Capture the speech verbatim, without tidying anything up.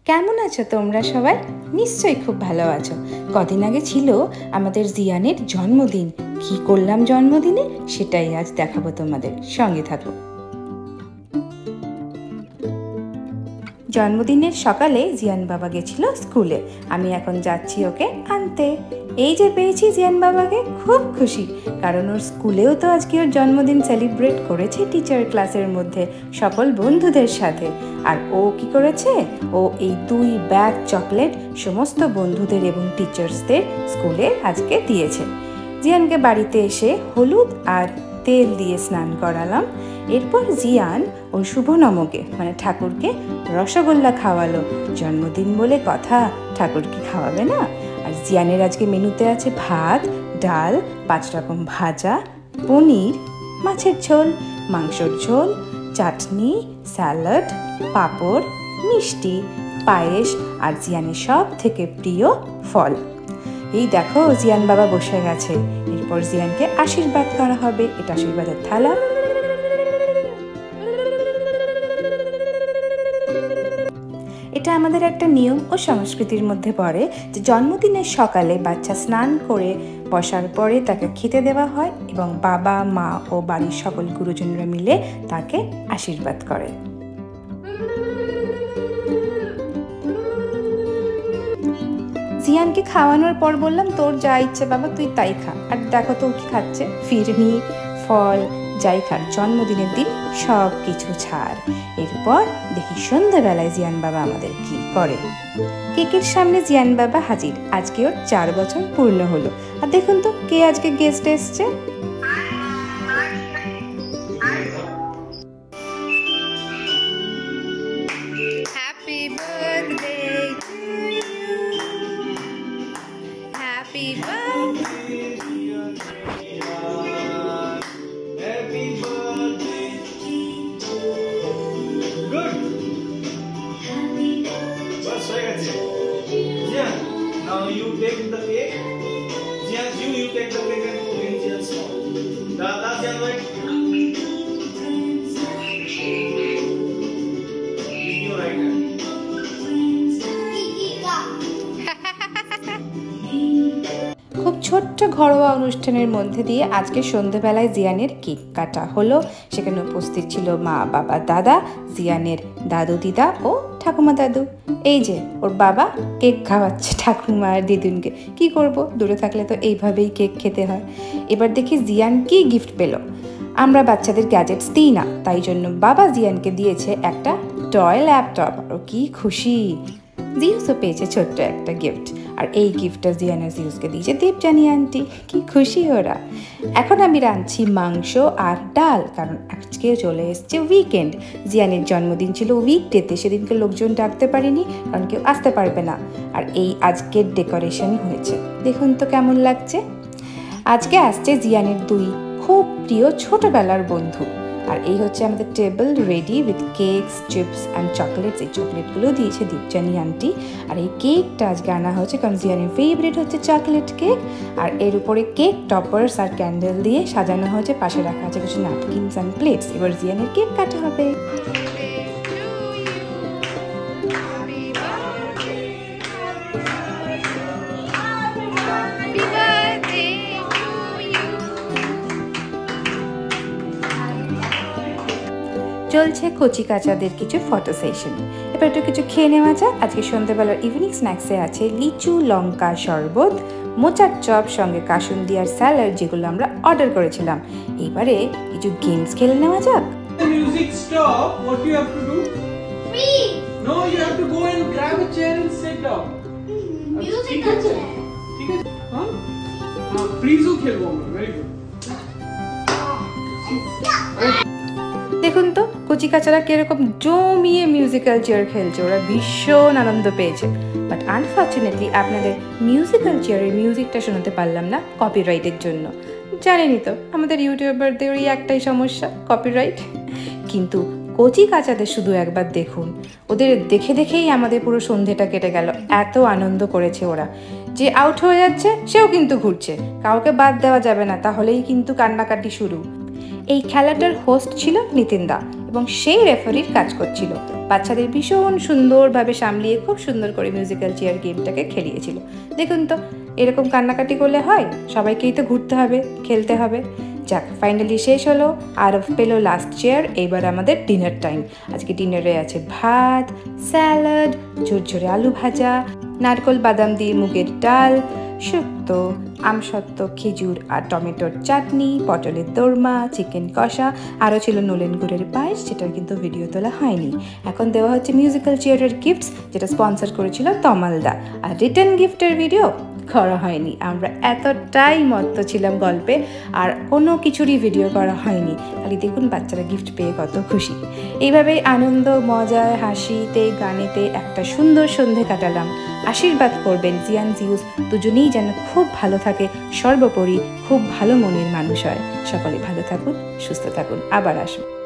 কেমন আছো তোমরা সবাই? নিশ্চয়ই খুব ভালো আছো। কদিন আগে ছিল আমাদের জিয়ানের জন্মদিন। কি করলাম জন্মদিনে সেটাই আজ দেখাবো তোমাদের, সঙ্গে থাকো। জন্মদিনের সকালে জিয়ান বাবা গেছিল স্কুলে, আমি এখন যাচ্ছি ওকে আনতে। এই যে পেয়েছি জিয়ান বাবাকে, খুব খুশি, কারণ ওর স্কুলেও তো আজকে ওর জন্মদিন সেলিব্রেট করেছে টিচার ক্লাসের মধ্যে সকল বন্ধুদের সাথে। আর ও কি করেছে, ও এই দুই ব্যাগ চকলেট সমস্ত বন্ধুদের এবং টিচার্সদের স্কুলে আজকে দিয়েছে। জিয়ানকে বাড়িতে এসে হলুদ আর তেল দিয়ে স্নান করালাম। এরপর জিয়ান ওর শুভ নমকে মানে ঠাকুরকে রসগোল্লা খাওয়ালো। জন্মদিন বলে কথা, ঠাকুরকে খাওয়াবে না? আর জিয়ানের আজকে মেনুতে আছে ভাত, ডাল, পাঁচ রকম ভাজা, পনির, মাছের ঝোল, মাংসর ঝোল, চাটনি, স্যালাড, পাঁপড়, মিষ্টি, পায়েস আর জিয়ানের সব থেকে প্রিয় ফল। এই দেখো জিয়ান বাবা বসে গেছে। এরপর জিয়ানকে আশীর্বাদ করা হবে। এটা আশীর্বাদের থালা। এটা আমাদের একটা নিয়ম ও সংস্কৃতির মধ্যে পড়ে যে জন্মদিনের সকালে বাচ্চা স্নান করে বসার পরে তাকে খেতে দেওয়া হয় এবং বাবা মা ও বাড়ির সকল গুরুজনরা মিলে তাকে আশীর্বাদ করে। জিয়ানকে খাওয়ানোর পর বললাম, তোর যা ইচ্ছে বাবা তুই তাই খা। আর দেখো তো কি খাচ্ছে, ফিরনি, ফল, যাই খার জন্মদিনের দিন সব কিছু ছাড়। এরপর দেখি সন্ধ্যাবেলায় জিয়ান বাবা আমাদের কি করে। কেকের সামনে জিয়ান বাবা হাজির। আজকে ওর চার বছর পূর্ণ হলো। আর দেখুন তো কে আজকে গেস্ট এসছে। Happy birthday to you, happy birthday. Now you take the cake. Yes, you you take the cake and put in Jian's mouth. Da da Jian right. In your right hand. খুব ছোট্ট ঘরোয়া অনুষ্ঠানের মধ্যে দিয়ে আজকে সন্ধ্যাবেলায় জিয়ানের cake কাটা হলো। সেখানে উপস্থিত ছিল মা, বাবা, দাদা, জিয়ানের দাদু, দিদা ও ঠাকুমা দাদু। এই যে ওর বাবা কেক খাওয়াচ্ছে ঠাকুমা আর দিদুনকে। কি করব, দূরে থাকলে তো এইভাবেই কেক খেতে হয়। এবার দেখি জিয়ান কি গিফট পেল। আমরা বাচ্চাদের গ্যাজেটস দিই না, তাই জন্য বাবা জিয়ানকে দিয়েছে একটা টয় ল্যাপটপ। ও কি খুশি। জিউসও পেয়েছে ছোট্ট একটা গিফট। আর এই গিফটটা জিয়ান আর জিউসকে দিয়েছে দেবজানি আন্টি। কি খুশি ওরা। এখন আমি রাঁধছি মাংস আর ডাল, কারণ আজকে চলে এসছে উইকেন্ড। জিয়ানের জন্মদিন ছিল উইকডেতে, সেদিনকে লোকজন ডাকতে পারিনি কারণ কেউ আসতে পারবে না। আর এই আজকের ডেকোরেশন হয়েছে, দেখুন তো কেমন লাগছে। আজকে আসছে জিয়ানের দুই খুব প্রিয় ছোটবেলার বন্ধু। আর এই হচ্ছে আমাদের table ready with cakes, chips and chocolates. এই চকলেটগুলো দিয়েছে দীপজানি আন্টি। আর এই কেকটা আজকে আনা হয়েছে কারণ জিয়ানের ফেভারিট হচ্ছে চকলেট কেক। আর এর উপরে কেক টপার্স আর ক্যান্ডেল দিয়ে সাজানো হয়েছে। পাশে রাখা আছে কিছু ন্যাপকিনস অ্যান্ড প্লেটস। এবার জিয়ানের কেক কাটা হবে। চলছে কচি কাচাদের কিছু ফটো সেশন। এবার একটু কিছু খেয়ে নেওয়া যাক। আজকে সন্ধ্যাবেলার ইভিনিং স্ন্যাক্সে আছে লিচু, লঙ্কা শরবত, মোচার চপ, সঙ্গে কাসুন্দি আর স্যালাড, যেগুলো আমরা অর্ডার করেছিলাম। এবারে কিছু গেমস খেলে নেওয়া যাক। Music stop. What you have to do? Freeze. No, you have to go and grab a chair and sit down. Music আছে। ঠিক আছে? হ্যাঁ? হ্যাঁ, freeze ও খেলবো আমরা। Very good. দেখুন তো কচি কাচারা কিরকম জমিয়ে মিউজিক্যাল চেয়ার খেলছে। ওরা ভীষণ আনন্দ পেয়েছে। বাট আনফর্চুনেটলি আপনাদের মিউজিক্যাল চেয়ারের মিউজিকটা শোনাতে পারলাম না কপিরাইটের জন্য। জানেনই তো আমাদের ইউটিউবারদের ওই একটাই সমস্যা, কপিরাইট। কিন্তু কচি কাচাদের শুধু একবার দেখুন, ওদের দেখে দেখেই আমাদের পুরো সন্ধেটা কেটে গেল। এত আনন্দ করেছে ওরা। যে আউট হয়ে যাচ্ছে সেও কিন্তু ঘুরছে, কাউকে বাদ দেওয়া যাবে না, তাহলেই কিন্তু কান্নাকাটি শুরু। এই খেলাটার হোস্ট ছিল নিতিন দা এবং সেই রেফারির কাজ করছিল। বাচ্চাদের ভীষণ সুন্দরভাবে সামলিয়ে খুব সুন্দর করে মিউজিক্যাল চেয়ার গেমটাকে খেলিয়েছিল। দেখুন তো, এরকম কান্নাকাটি করলে হয়? সবাইকেই তো ঘুরতে হবে, খেলতে হবে। যাক, ফাইনালি শেষ হলো, আরব পেলো লাস্ট চেয়ার। এইবার আমাদের ডিনার টাইম। আজকে ডিনারে আছে ভাত, স্যালাড, ঝুরঝুরে আলু ভাজা, নারকোল বাদাম দিয়ে মুগের ডাল, শুক্তো, আমসত্ত্ব, খেজুর আর টমেটোর চাটনি, পটলের দোরমা, চিকেন কষা, আরও ছিল নলেন গুড়ের পায়েস, যেটার কিন্তু ভিডিও তোলা হয়নি। এখন দেওয়া হচ্ছে মিউজিক্যাল চেয়ারের গিফটস, যেটা স্পন্সর করেছিল তমালদা, আর রিটার্ন গিফটের ভিডিও করা হয়নি। আমরা এতটাই মত্ত ছিলাম গল্পে, আর কোনো কিছুরই ভিডিও করা হয়নি। খালি দেখুন বাচ্চারা গিফট পেয়ে কত খুশি। এইভাবেই আনন্দ, মজায়, হাসিতে, গানেতে একটা সুন্দর সন্ধে কাটালাম। আশীর্বাদ করবেন জিয়ান জিউস দুজনেই যেন খুব ভালো থাকে, সর্বোপরি খুব ভালো মনের মানুষ হয়। সকলে ভালো থাকুন, সুস্থ থাকুন, আবার আসুন।